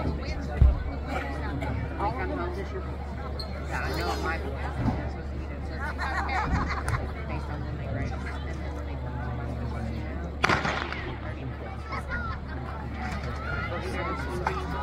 Yeah, I know it might be. They're supposed to be based on when they grade them. And then when they come home, I'm supposed to